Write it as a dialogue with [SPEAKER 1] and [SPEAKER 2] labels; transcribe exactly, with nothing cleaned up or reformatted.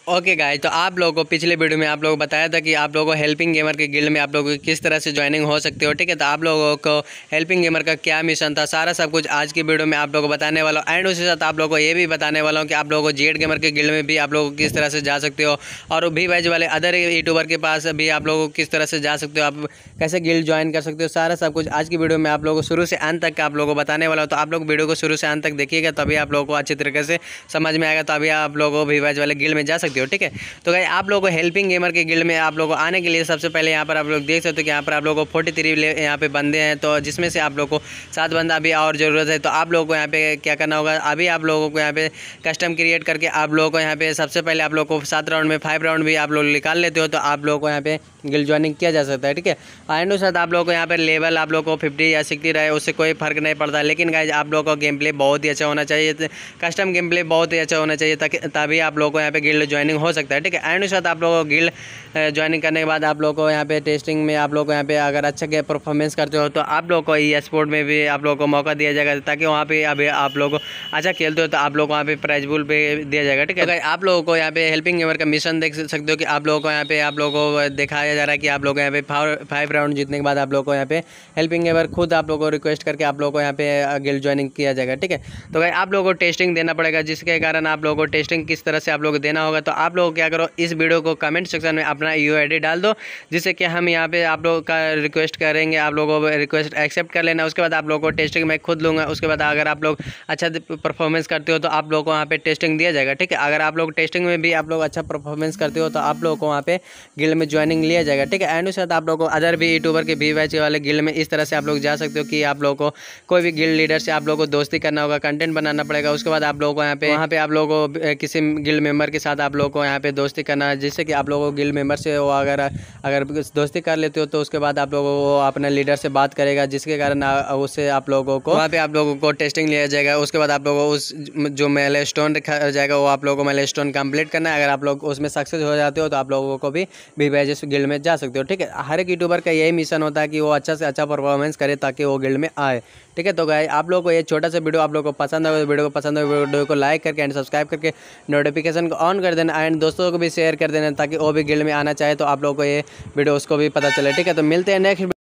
[SPEAKER 1] Okay guys, तो आप लोगों को पिछले वीडियो में आप लोगों को बताया था कि आप लोगों को हेल्पिंग गेमर के गिल्ड में आप लोगों को किस तरह से ज्वाइनिंग हो सकते हो। ठीक है, तो आप लोगों को हेल्पिंग गेमर का क्या मिशन था, सारा सब कुछ आज की वीडियो में आप लोगों को बताने वाला हूँ। एंड उसी साथ आप लोगों को ये भी बताने वाला हूँ कि आप लोगों को जेड गेमर के गिल्ड में भी आप लोगों को किस तरह से जा सकते हो, और भी बैच वाले अदर यूट्यूबर के पास भी आप लोगों को किस तरह से जा सकते हो, आप कैसे गिल्ड ज्वाइन कर सकते हो। सारा सब कुछ आज की वीडियो में आप लोगों को शुरू से अंत तक आप लोगों को बताने वाला हूँ। तो आप लोग वीडियो को शुरू से अंत तक देखिएगा, तभी आप लोगों को अच्छी तरीके से समझ में आएगा, तभी आप लोगों को भी बैच वाले गिल्ड में जा सकते हो। ठीक है, तो आप लोगों को हेल्पिंग गेमर के गिल्ड में आप लोगों को आने के लिए सबसे पहले यहाँ पर आप लोग देख सकते हो कि यहाँ पर आप लोगों को फोर्टी थ्री यहाँ पे बंदे हैं, तो जिसमें से आप लोगों को सात बंदा अभी और ज़रूरत है। तो आप लोगों को यहाँ पे क्या करना होगा, अभी आप लोगों को यहाँ पे कस्टम क्रिएट करके आप लोगों को यहाँ पे सबसे पहले आप लोगों को सात राउंड में फाइव राउंड भी आप लोग निकाल लेते हो, तो आप लोगों को यहाँ पे गिल्ड ज्वाइनिंग किया जा सकता है। ठीक है, एंड उस साथ आप लोगों को यहाँ पे लेवल आप लोगों को फिफ्टी या सिक्सटी रहे उससे कोई फर्क नहीं पड़ता, लेकिन गाइज आप लोगों को गेम प्ले बहुत ही अच्छा होना चाहिए, कस्टम गेम प्ले बहुत ही अच्छा होना चाहिए, ताकि तभी आप लोगों को यहाँ पे गिल्ड ज्वाइनिंग हो सकता है। ठीक है, एंड उस साथ आप लोगों को गिल्ड ज्वाइनिंग करने के बाद आप लोगों को यहाँ पे टेस्टिंग में आप लोगों को यहाँ पे अगर अच्छा के परफॉर्मेंस करते हो तो आप लोगों को ई स्पोर्ट में भी आप लोगों को मौका दिया जाएगा, ताकि वहाँ पे अभी आप लोग अच्छा खेलते हो तो आप लोगों को वहाँ पे प्राइज बुल पे दिया जाएगा। ठीक है, आप लोगों को यहाँ पे हेल्पिंग गेमर का मिशन देख सकते हो कि आप लोगों को यहाँ पे आप लोगों को दिखाया जा रहा है कि आप लोग यहाँ पे फाइव राउंड जीतने के बाद आप लोगों को यहाँ पे हेल्पिंग गेमर खुद आप लोगों को रिक्वेस्ट करके आप लोगों को यहाँ पे गिल्ड ज्वाइनिंग किया जाएगा। ठीक है, तो भाई आप लोगों को टेस्टिंग देना पड़ेगा, जिसके कारण आप लोगों को टेस्टिंग किस तरह से आप लोगों को देना होगा। तो आप लोग क्या करो, इस वीडियो को कमेंट सेक्शन में अपना यू आई डी डाल दो, जिससे कि हम यहाँ पे आप लोगों का रिक्वेस्ट करेंगे, आप लोगों को रिक्वेस्ट एक्सेप्ट कर लेना। उसके बाद आप लोगों को टेस्टिंग मैं खुद लूँगा। उसके बाद अगर आप लोग अच्छा परफॉर्मेंस करते हो तो आप लोगों को वहाँ पे टेस्टिंग दिया जाएगा। ठीक है, अगर आप लोग टेस्टिंग में भी आप लोग अच्छा परफॉर्मेंस करते हो तो आप लोगों को वहाँ पे गिल्ड में ज्वाइनिंग लिया जाएगा। ठीक है, एंड उसके साथ आप लोगों को अदर भी यूट्यूबर के भी बैच वाले गिल्ड में इस तरह से आप लोग जा सकते हो कि आप लोगों को कोई भी गिल्ड लीडर से आप लोगों को दोस्ती करना होगा, कंटेंट बनाना पड़ेगा। उसके बाद आप लोगों को यहाँ पे वहाँ पे आप लोगों को किसी गिल्ड मेंबर के साथ आप लोगों को यहाँ पे दोस्ती करना है, जिससे कि आप लोगों को गिल्ड मेंबर से वो अगर अगर दोस्ती कर लेते हो तो उसके बाद आप लोगों को अपने लीडर से बात करेगा, जिसके कारण उससे आप लोगों को वहाँ पे आप लोगों को टेस्टिंग लिया जाएगा। उसके बाद आप लोगों को उस जो मेल स्टोन रखा जाएगा वो आप लोगों को मेल स्टोन कंप्लीट करना है। अगर आप लोग उसमें सक्सेस हो जाते हो तो आप लोगों को भी भी बैजेस गिल्ड में जा सकते हो। ठीक है, हर एक यूट्यूबर का यही मिशन होता है कि वो अच्छा से अच्छा परफॉर्मेंस करे ताकि वो गिल्ड में आए। ठीक है, तो गाइस आप लोगों को ये छोटा सा वीडियो आप लोगों को पसंद है, वीडियो को पसंद है वीडियो को लाइक करके एंड सब्सक्राइब करके नोटिफिकेशन को ऑन कर देना, एंड दोस्तों को भी शेयर कर देना, ताकि वो भी गिल्ड में आना चाहे तो आप लोगों को ये वीडियो उसको भी पता चले। ठीक है, तो मिलते हैं नेक्स्ट